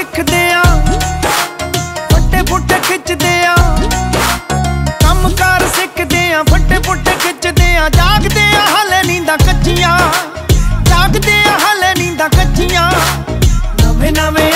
सिखदे आ फट्टे फुट्टे खिचदे आ काम कार सिखदे आ फट्टे फुट्टे खिचदे आ जागदे आ हाले नींदा कच्चियां जागदे आ हाले नींदा कच्चियां नवे नवे